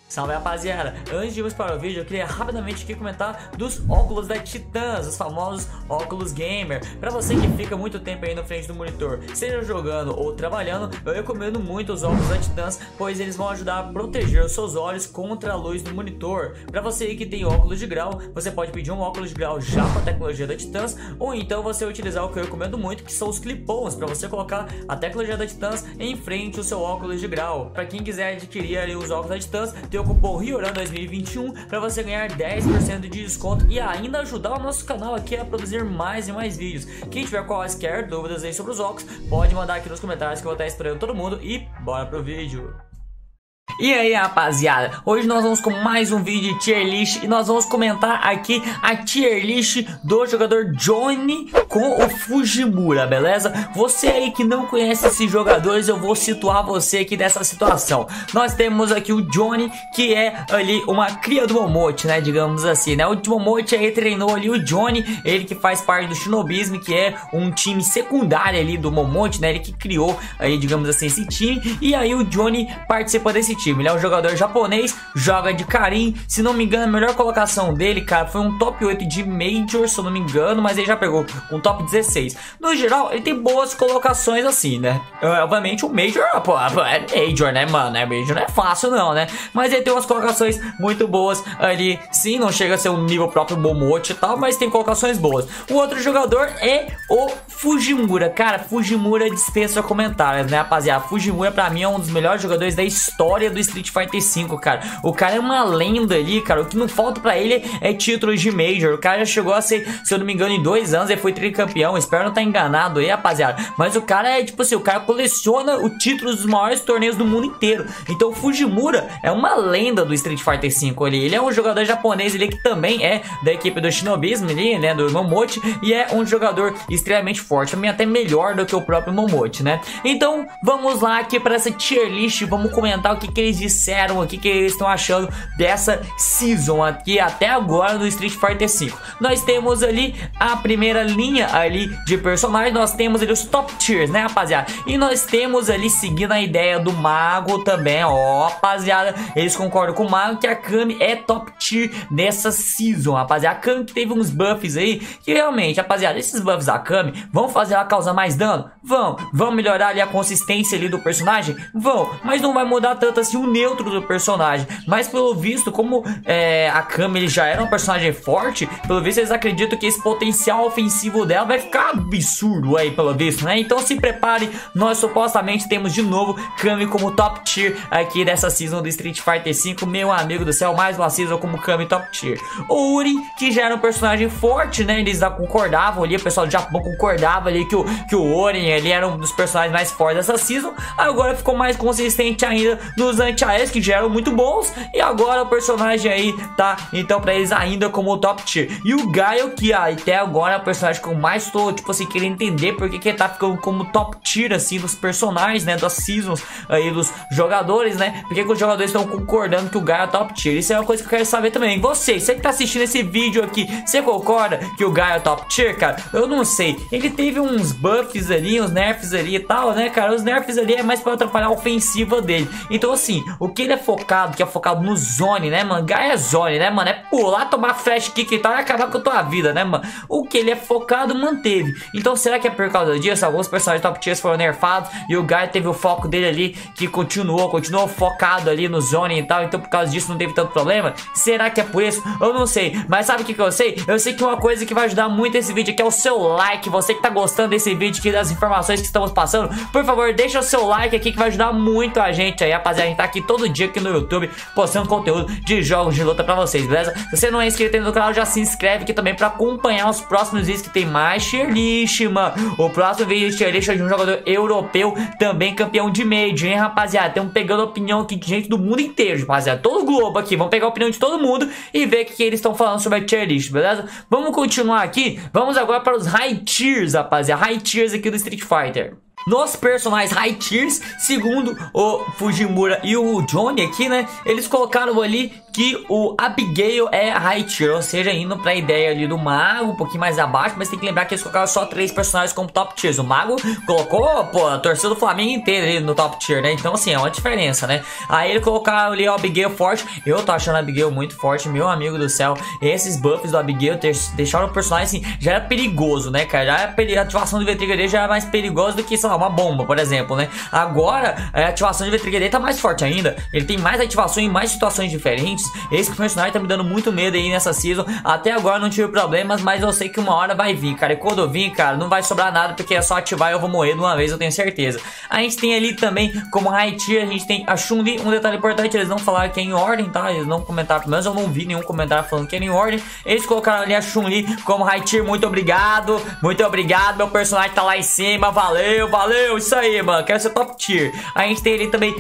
Salve, rapaziada! Antes de irmos para o vídeo, eu queria rapidamente aqui comentar dos óculos da Titãs, os famosos óculos gamer. Pra você que fica muito tempo aí na frente do monitor, seja jogando ou trabalhando, eu recomendo muito os óculos da Titãs, pois eles vão ajudar a proteger os seus olhos contra a luz do monitor. Pra você aí que tem óculos de grau, você pode pedir um óculos de grau já com a tecnologia da Titãs, ou então você utilizar o que eu recomendo muito, que são os clip-ons, pra você colocar a tecnologia da Titãs em frente ao seu óculos de grau. Pra quem quiser adquirir ali os óculos da Titãs, tem o cupom RIORAN 2021 para você ganhar 10% de desconto e ainda ajudar o nosso canal aqui a produzir mais e mais vídeos. Quem tiver quaisquer dúvidas aí sobre os óculos, pode mandar aqui nos comentários que eu vou estar esperando todo mundo e bora pro vídeo. E aí, rapaziada, hoje nós vamos com mais um vídeo de tier list e nós vamos comentar aqui a tier list do jogador Johnny com o Fujimura, beleza? Você aí que não conhece esses jogadores, eu vou situar você aqui nessa situação. Nós temos aqui o Johnny, que é ali uma cria do Momote, né, digamos assim, né? O Momote aí treinou ali o Johnny, ele que faz parte do Shinobism, que é um time secundário ali do Momote, né? Ele que criou aí, digamos assim, esse time, e aí o Johnny participa desse time. Ele é um jogador japonês, joga de Karin. Se não me engano, a melhor colocação dele, cara, foi um top 8 de Major, se eu não me engano, mas ele já pegou um top 16. No geral, ele tem boas colocações assim, né? Obviamente o Major, pô, é Major, né, mano? Major não é fácil não, né? Mas ele tem umas colocações muito boas ali. Sim, não chega a ser um nível próprio Momote e tal, mas tem colocações boas. O outro jogador é o Fujimura. Cara, Fujimura dispensa comentários, né, rapaziada? Fujimura pra mim é um dos melhores jogadores da história do Street Fighter V, cara. O cara é uma lenda ali, cara. O que não falta pra ele é títulos de Major. O cara já chegou a ser, se eu não me engano, em 2 anos ele foi tricampeão. Espero não estar enganado aí, rapaziada. Mas o cara é, tipo assim, o cara coleciona o título dos maiores torneios do mundo inteiro. Então o Fujimura é uma lenda do Street Fighter V ali. Ele é um jogador japonês ali que também é da equipe do Shinobism ali, né, do Momote, e é um jogador extremamente forte, também até melhor do que o próprio Momote, né? Então vamos lá aqui para essa tier list, vamos comentar o que eles disseram aqui, que eles estão achando dessa season aqui até agora do Street Fighter V. Nós temos ali a primeira linha ali de personagens, nós temos ali os top tiers, né, rapaziada? E nós temos ali, seguindo a ideia do Mago também, ó, rapaziada, eles concordam com o Mago que a Kami é top tier nessa season, rapaziada. A Kami que teve uns buffs aí, que realmente, rapaziada, esses buffs da Kami vão fazer ela causar mais dano? Vão melhorar ali a consistência ali do personagem? Vão, mas não vai mudar tanto assim o neutro do personagem. Mas pelo visto, como a Kami ele já era um personagem forte, pelo visto eles acreditam que esse potencial ofensivo dela vai ficar absurdo aí, pelo visto, né? Então se prepare, nós supostamente temos de novo Kami como top tier aqui dessa season do Street Fighter V, meu amigo do céu, mais uma season como Kami top tier. O Uri, que já era um personagem forte, né? Eles já concordavam ali, o pessoal do Japão concordava ali que o Orin ele era um dos personagens mais fortes dessa season. Agora ficou mais consistente ainda nos anti-AES, que já eram muito bons, e agora o personagem aí tá, então, pra eles ainda como top tier. E o Gaio, que até agora é o personagem que eu mais tô, tipo assim, querendo entender porque que ele tá ficando como top tier, assim, dos personagens, né, das seasons aí, dos jogadores, né, porque que os jogadores estão concordando que o Gaio é top tier. Isso é uma coisa que eu quero saber também. Você que tá assistindo esse vídeo aqui, você concorda que o Gaio é top tier, cara? Eu não sei, ele teve uns buffs ali, uns nerfs ali e tal, né, cara? Os nerfs ali é mais pra atrapalhar a ofensiva dele. Então assim, o que ele é focado, que é focado no zone, né, mano? Gaia é zone, né, mano? É pular, tomar flash kick e tal e acabar com a tua vida, né, mano? O que ele é focado, manteve. Então será que é por causa disso? Alguns personagens top tiers foram nerfados e o Gaia teve o foco dele ali, que continuou focado ali no zone e tal, então por causa disso não teve tanto problema? Será que é por isso? Eu não sei, mas sabe o que eu sei? Eu sei que uma coisa que vai ajudar muito esse vídeo aqui é o seu like. Você que tá gostando desse vídeo aqui, das informações que estamos passando, por favor, deixa o seu like aqui que vai ajudar muito a gente aí, rapaziada. A gente tá aqui todo dia aqui no YouTube postando conteúdo de jogos de luta pra vocês, beleza? Se você não é inscrito aí no canal, já se inscreve aqui também pra acompanhar os próximos vídeos que tem mais tier list, mano. O próximo vídeo de tier list é de um jogador europeu, também campeão de Major, hein, rapaziada? Estamos pegando a opinião aqui de gente do mundo inteiro, rapaziada. Todo o globo aqui, vamos pegar a opinião de todo mundo e ver o que eles estão falando sobre a tier list, beleza? Vamos continuar aqui, vamos agora para os high tiers, rapaziada. High tiers aqui do Street Fighter. Nos personagens high tiers, segundo o Fujimura e o Johnny aqui, né, eles colocaram ali que o Abigail é high tier, ou seja, indo pra ideia ali do Mago, um pouquinho mais abaixo, mas tem que lembrar que eles colocaram só 3 personagens como top tiers. O Mago colocou, pô, a torcida do Flamengo inteira ali no top tier, né, então assim, é uma diferença, né. Aí ele colocaram ali o Abigail forte, eu tô achando a Abigail muito forte, meu amigo do céu, esses buffs do Abigail deixaram o personagem assim, já era perigoso, né, cara, já a ativação do Vetriga dele já era mais perigosa do que, sei lá, uma bomba, por exemplo, né. Agora, a ativação de Vetriga dele tá mais forte ainda, ele tem mais ativações em mais situações diferentes. Esse personagem tá me dando muito medo aí nessa season. Até agora não tive problemas, mas eu sei que uma hora vai vir, cara. E quando eu vir, cara, não vai sobrar nada, porque é só ativar e eu vou morrer de uma vez, eu tenho certeza. A gente tem ali também, como high tier, a gente tem a Chun-Li. Um detalhe importante, eles não falaram que é em ordem, tá? Eles não comentaram, pelo menos eu não vi nenhum comentário falando que era em ordem. Eles colocaram ali a Chun-Li como high tier. Muito obrigado, meu personagem tá lá em cima. Valeu, valeu, isso aí, mano. Quero ser top tier. A gente tem ali também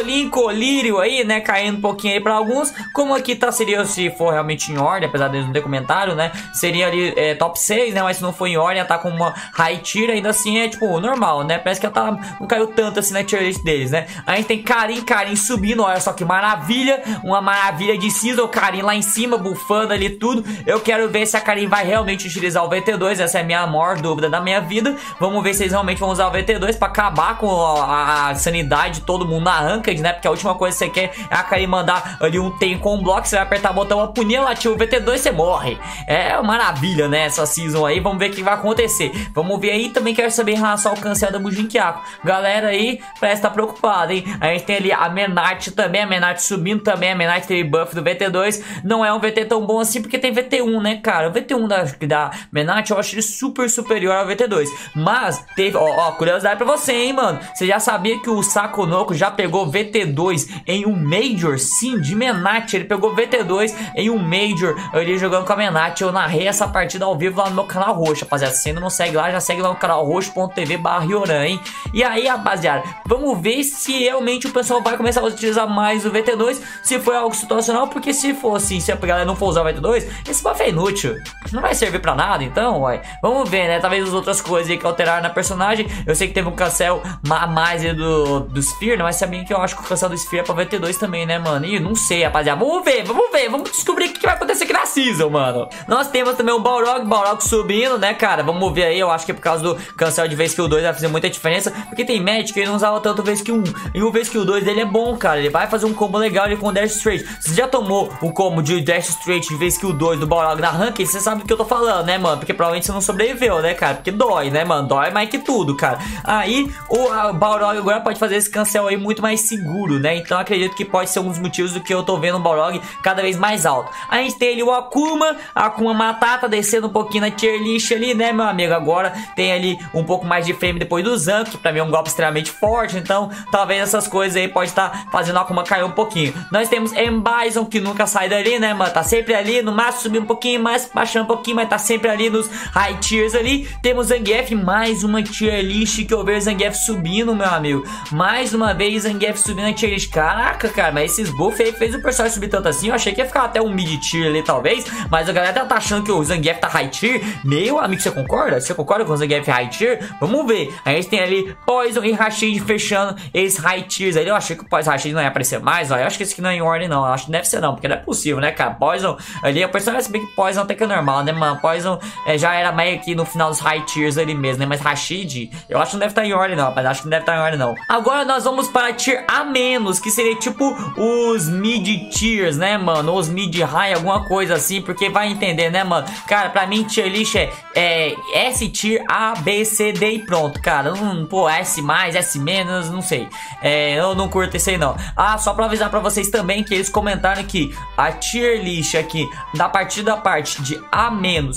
Colírio aí, né? Caindo um pouquinho aí pra alguns. Como aqui tá, seria, se for realmente em ordem, apesar deles não ter comentário, né? Seria ali top 6, né? Mas se não for em ordem, ela tá com uma high tier, ainda assim é tipo normal, né? Parece que ela tá, não caiu tanto assim na tier list deles, né? A gente tem Karin subindo, olha só que maravilha. Uma maravilha de cinza, o Karin lá em cima, bufando ali tudo. Eu quero ver se a Karin vai realmente utilizar o VT2, essa é a minha maior dúvida da minha vida. Vamos ver se eles realmente vão usar o VT2 pra acabar com a sanidade de todo mundo na ranked, né? Porque a última coisa que você quer é a Karin mandar ali um tem com um bloco, você vai apertar o botão, a punir, ela ativa o VT2, você morre. É uma maravilha, né, essa season aí. Vamos ver o que vai acontecer. Vamos ver aí, também quero saber em relação ao cancel da Bujin Kyako. Galera aí, parece estar preocupada, hein. A gente tem ali a Menart também, a Menart subindo também, a Menart teve buff do VT2. Não é um VT tão bom assim, porque tem VT1, né, cara. O VT1 da Menart, eu acho ele super superior ao VT2. Mas, teve, ó, curiosidade pra você, hein, mano. Você já sabia que o Sakonoko já pegou VT2 em um Major? Sim, de Menart, ele pegou VT2 em um Major, ele jogando com a Menart. Eu narrei essa partida ao vivo lá no meu canal roxo, rapaziada. Se ainda não segue lá, já segue lá no canal roxo.tv/Rioran, hein? E aí, rapaziada, vamos ver se realmente o pessoal vai começar a utilizar mais o VT2, se foi algo situacional, porque se for assim, se a galera não for usar o VT2, esse buff é inútil, não vai servir pra nada, então, ué. Vamos ver, né? Talvez as outras coisas aí que alteraram na personagem. Eu sei que teve um cancel a mais aí do Sphere, né? Mas sabia que eu acho que o cancel do Sphere é pra VT2 também, né, mano? E não sei, rapaziada. Vamos ver, vamos descobrir o que vai acontecer aqui na season, mano. Nós temos também o Balrog subindo, né, cara? Vamos ver aí, eu acho que é por causa do cancel de V-Skill 2 vai fazer muita diferença, porque tem match que ele não usava tanto V-Skill 1, e o V-Skill 2 dele é bom, cara. Ele vai fazer um combo legal ali com o Dash Straight. Você já tomou o combo de Dash Straight de V-Skill 2 do Balrog na Ranked? Você sabe do que eu tô falando, né, mano? Porque provavelmente você não sobreviveu, né, cara? Porque dói, né, mano? Dói mais que tudo, cara. Aí, o Balrog agora pode fazer esse cancel aí muito mais seguro, né? Então acredito que pode ser um dos motivos do que eu tô vendo o Balrog cada vez mais alto. A gente tem ali o Akuma Matata descendo um pouquinho na tier list ali, né, meu amigo? Agora tem ali um pouco mais de frame depois do Zanko, que pra mim é um golpe extremamente forte, então talvez essas coisas aí pode estar fazendo o Akuma cair um pouquinho. Nós temos M-Bison, que nunca sai dali, né, mano? Tá sempre ali, no máximo subir um pouquinho mais, baixando um pouquinho, mas tá sempre ali nos high tiers ali. Temos Zangief, mais uma tier list que eu vejo Zangief subindo, meu amigo. Mais uma vez Zangief subindo na tier list. Caraca, cara, mas esses buffs aí fez o personagem subir tanto assim. Eu achei que ia ficar até um mid tier ali, talvez, mas a galera tá achando que o Zangief tá high tier. Meu amigo, você concorda? Você concorda com o Zangief high tier? Vamos ver. A gente tem ali Poison e Rashid fechando esses high tiers ali. Eu achei que o Poison Rashid não ia aparecer mais, ó. Eu acho que esse aqui não é em ordem, não. Eu acho que deve ser não, porque não é possível, né, cara? Poison ali, a personagem se bem que Poison até que é normal, né, mano? Poison já era meio aqui no final dos high tiers ali mesmo, né? Mas Rashid, eu acho que não deve estar em ordem, não, rapaz. Acho que não deve estar em ordem, não. Agora nós vamos para tier A-, que seria tipo os mid tiers, né, mano? Ou os mid high, alguma coisa assim, porque vai entender, né, mano? Cara, pra mim, tier list é S tier, A, B, C, D e pronto, cara. Pô, S+, S-, não sei. Eu não curto esse aí, não. Ah, só pra avisar pra vocês também que eles comentaram que a tier list aqui, da partir da parte de A-,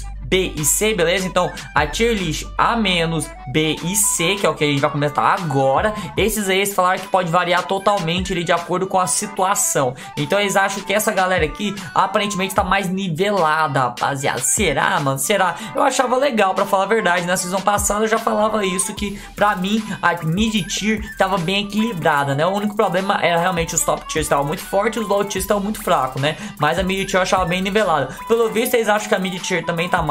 B e C, beleza? Então, a tier list A-, B e C, que é o que a gente vai comentar agora, esses aí eles falaram que pode variar totalmente ali de acordo com a situação. Então, eles acham que essa galera aqui aparentemente tá mais nivelada, rapaziada. Será, mano? Será? Eu achava legal, pra falar a verdade. Na season passada eu já falava isso, que pra mim a mid tier tava bem equilibrada, né? O único problema era realmente os top tiers estavam muito fortes e os low tiers estavam muito fracos, né? Mas a mid tier eu achava bem nivelada. Pelo visto, eles acham que a mid tier também tá mais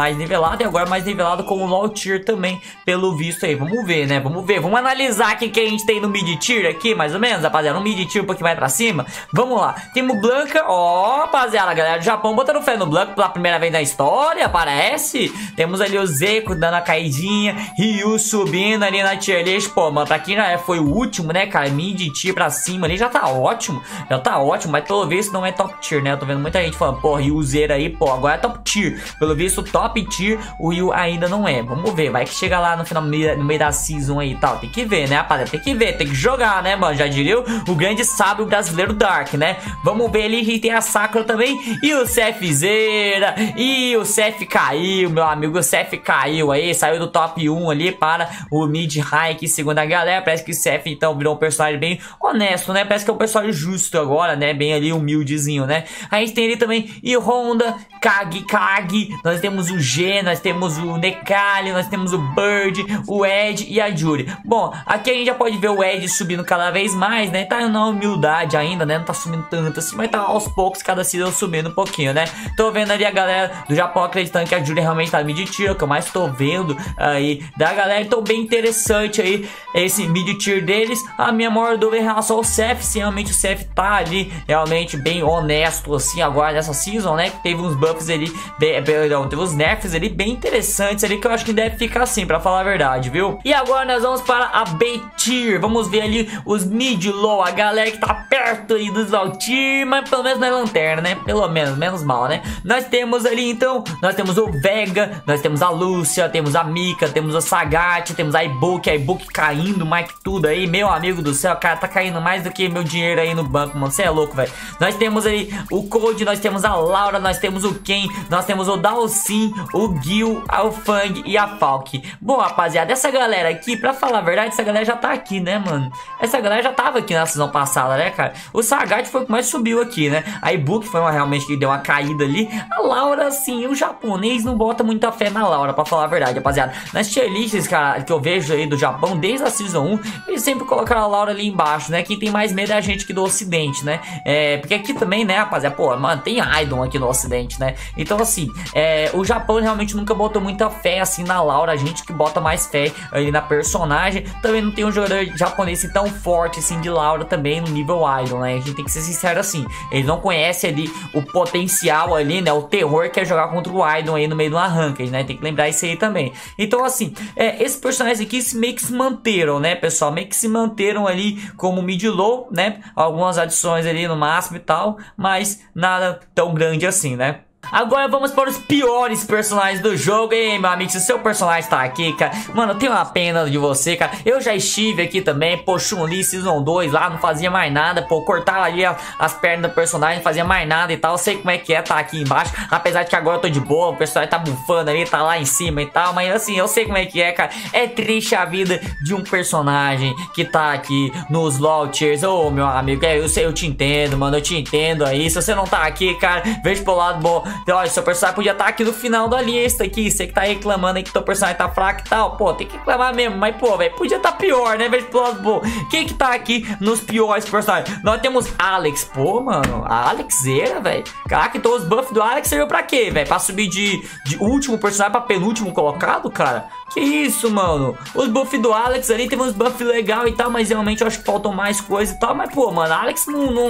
mais nivelado, e agora mais nivelado com o low tier também, pelo visto aí. Vamos ver, né? Vamos ver, vamos analisar aqui que a gente tem no mid tier aqui, mais ou menos, rapaziada. No mid tier um pouquinho mais pra cima. Vamos lá, temos Blanca, ó, rapaziada, a galera do Japão botando fé no Blanca pela primeira vez na história, parece. Temos ali o Zeco dando a caidinha, Ryu subindo ali na tier list. Pô, mano, pra quem já foi o último, né, cara, mid tier pra cima ali já tá ótimo, mas pelo visto não é top tier, né? Eu tô vendo muita gente falando, pô, Ryuzeira aí, pô, agora é top tier. Pelo visto, top tier, o Ryu ainda não é. Vamos ver, vai que chega lá no final, no meio da season aí e tal. Tem que ver, né, rapaziada? Tem que ver, tem que jogar, né, mano? Já diria o grande sábio brasileiro Dark, né? Vamos ver ali, a gente tem a Sakura também e o Cefzeira. E o Cef caiu, meu amigo, o Cef caiu aí, saiu do top 1 ali para o mid high aqui, segundo a galera. Parece que o Cef, então, virou um personagem bem honesto, né? Parece que é um personagem justo agora, né? Bem ali humildezinho, né? A gente tem ali também e Honda, Kagi, nós temos o G, nós temos o Necali, nós temos o Bird, o Ed e a Jury. Bom, aqui a gente já pode ver o Ed subindo cada vez mais, né? Tá na humildade ainda, né? Não tá subindo tanto assim, mas tá aos poucos, cada season subindo um pouquinho, né? Tô vendo ali a galera do Japão acreditando que a Jury realmente tá mid tier, que eu mais tô vendo aí da galera. Então bem interessante aí esse mid tier deles. A minha maior dúvida em relação ao Cef, se realmente o Cef tá ali realmente bem honesto assim agora nessa season, né? Que teve uns buffs ali, teve uns nerfs ali bem interessantes ali, que eu acho que deve ficar assim, pra falar a verdade, viu? E agora nós vamos para a B tier. Vamos ver ali os mid low, a galera que tá perto aí dos low tier, mas pelo menos na lanterna, né? Pelo menos, menos mal, né? Nós temos ali então, nós temos o Vega, nós temos a Lúcia, temos a Mika, temos a Sagat, temos a Ibuki caindo mais que tudo aí, meu amigo do céu, cara, tá caindo mais do que meu dinheiro aí no banco, mano, você é louco, velho. Nós temos aí o Code, nós temos a Laura, nós temos o Ken, nós temos o Dalsin, o Gil, o Fang e a Falk. Bom, rapaziada, essa galera aqui, pra falar a verdade, essa galera já tá aqui, né, mano? Essa galera já tava aqui na season passada, né, cara? O Sagat foi o que mais subiu aqui, né? A Ibuki foi uma realmente que deu uma caída ali. A Laura, assim, o japonês não bota muita fé na Laura, pra falar a verdade, rapaziada. Nas tier lists, cara, que eu vejo aí do Japão, desde a season 1, eles sempre colocaram a Laura ali embaixo, né? Quem tem mais medo é a gente aqui do ocidente, né? Porque aqui também, né, rapaziada, pô, mano, tem Idol aqui no ocidente, né? Então, assim, o Japão realmente nunca botou muita fé, assim, na Laura. A gente que bota mais fé ali na personagem. Também não tem um jogador japonês assim, tão forte, assim, de Laura também no nível Idol, né? A gente tem que ser sincero assim. Eles não conhecem ali o potencial ali, né? O terror que é jogar contra o Idol aí no meio do arranque, né? Tem que lembrar isso aí também. Então, assim, esses personagens aqui meio que se manteram, né, pessoal? Meio que se manteram ali como mid-low, né? Algumas adições ali no máximo e tal, mas nada tão grande assim, né? Agora vamos para os piores personagens do jogo. Ei, meu amigo, se o seu personagem tá aqui, cara, mano, eu tenho uma pena de você, cara. Eu já estive aqui também, pô, Chun-Li Season 2 lá, não fazia mais nada, pô, cortava ali as pernas do personagem, não fazia mais nada e tal. Eu sei como é que é, tá aqui embaixo, apesar de que agora eu tô de boa, o personagem tá bufando ali, tá lá em cima e tal, mas assim, eu sei como é que é, cara. É triste a vida de um personagem que tá aqui nos low tiers. Ô, meu amigo, eu te entendo, mano, eu te entendo aí. Se você não tá aqui, cara, veja pro lado bom. Então, olha, seu personagem podia estar aqui no final da lista aqui. Você que tá reclamando aí que teu personagem tá fraco e tal. Pô, tem que reclamar mesmo. Mas, pô, velho, podia estar pior, né? Veja pro lado bom. Quem que tá aqui nos piores personagens? Nós temos Alex. Pô, mano, a Alexeira, velho. Caraca, então os buffs do Alex serviu pra quê, velho? Pra subir de último personagem pra penúltimo colocado, cara? Que isso, mano? Os buffs do Alex ali tem uns buffs legal e tal, mas realmente eu acho que faltam mais coisa e tal. Mas, pô, mano, Alex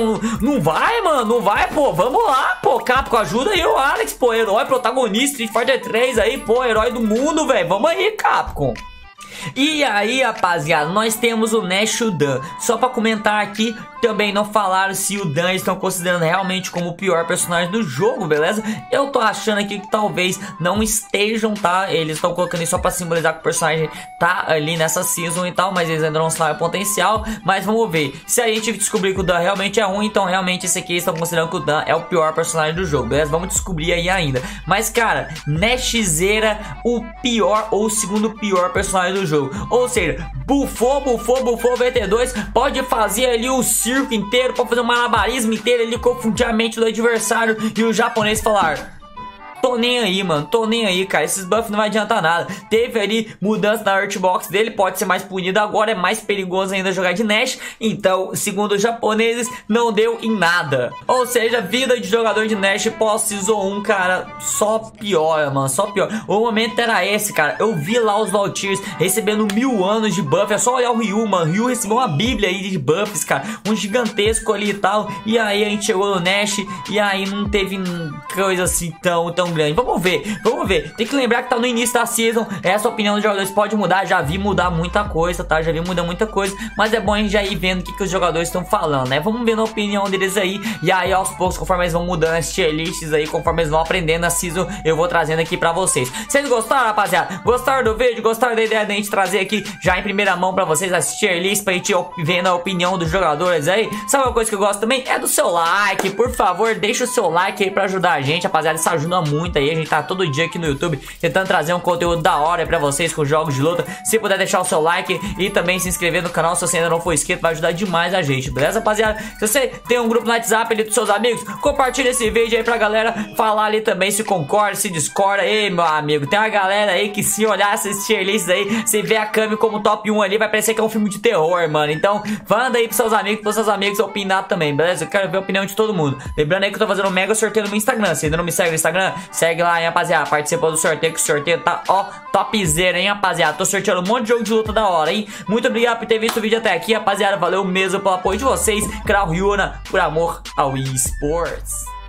não vai, mano. Não vai, pô. Vamos lá, pô. Capcom, ajuda aí o Alex, pô. Herói, protagonista, Street Fighter 3 aí, pô. Herói do mundo, velho. Vamos aí, Capcom. E aí, rapaziada, nós temos o Nash e o Dan. Só pra comentar aqui, também não falaram se o Dan estão considerando realmente como o pior personagem do jogo, beleza? Eu tô achando aqui que talvez não estejam, tá? Eles estão colocando isso só pra simbolizar que o personagem tá ali nessa season e tal, mas eles ainda não sabem o potencial. Mas vamos ver. Se a gente descobrir que o Dan realmente é ruim, então realmente esse aqui estão considerando que o Dan é o pior personagem do jogo, beleza? Vamos descobrir aí ainda. Mas, cara, Nashzeira, o pior ou o segundo pior personagem do jogo. Ou seja, bufou VT2, pode fazer ali o circo inteiro, pode fazer um malabarismo inteiro ali, confundir a mente do adversário e o japonês falar: tô nem aí, mano, tô nem aí, cara. Esses buffs não vai adiantar nada. Teve ali mudança na Hurtbox dele, pode ser mais punido agora, é mais perigoso ainda jogar de Nash. Então, segundo os japoneses, não deu em nada. Ou seja, vida de jogador de Nash pós Season 1, cara, só piora, mano, só pior. O momento era esse, cara. Eu vi lá os Valkyries recebendo 1000 anos de buff. É só olhar o Ryu, mano. O Ryu recebeu uma bíblia aí de buffs, cara, um gigantesco ali e tal. E aí a gente chegou no Nash e aí não teve coisa assim tão grande. Vamos ver. Tem que lembrar que tá no início da season. Essa opinião dos jogadores pode mudar. Já vi mudar muita coisa, tá? Já vi mudar muita coisa. Mas é bom a gente já ir vendo o que os jogadores estão falando, né? Vamos vendo a opinião deles aí. E aí aos poucos, conforme eles vão mudando as tier lists aí, conforme eles vão aprendendo a season, eu vou trazendo aqui pra vocês. Vocês gostaram, rapaziada? Gostaram do vídeo? Gostaram da ideia da gente trazer aqui já em primeira mão pra vocês as tier lists, pra gente vendo a opinião dos jogadores aí? Sabe uma coisa que eu gosto também? É do seu like. Por favor, deixa o seu like aí pra ajudar a gente, rapaziada. Isso ajuda muito aí. A gente tá todo dia aqui no YouTube tentando trazer um conteúdo da hora pra vocês com jogos de luta. Se puder deixar o seu like e também se inscrever no canal se você ainda não for inscrito, vai ajudar demais a gente, beleza, rapaziada? Se você tem um grupo no WhatsApp ali dos seus amigos, compartilha esse vídeo aí pra galera falar ali também se concorda, se discorda. Ei, meu amigo, tem uma galera aí que se olhar essas tier lists aí, você vê a Kami como top 1 ali, vai parecer que é um filme de terror, mano. Então, manda aí pros seus amigos opinar também, beleza? Eu quero ver a opinião de todo mundo. Lembrando aí que eu tô fazendo um mega sorteio no meu Instagram. Se ainda não me segue no Instagram, segue lá, hein, rapaziada. Participa do sorteio, que o sorteio tá, ó, topzera, hein, rapaziada. Tô sorteando um monte de jogo de luta da hora, hein. Muito obrigado por ter visto o vídeo até aqui, rapaziada. Valeu mesmo pelo apoio de vocês. Canal Ryuna, por amor ao eSports.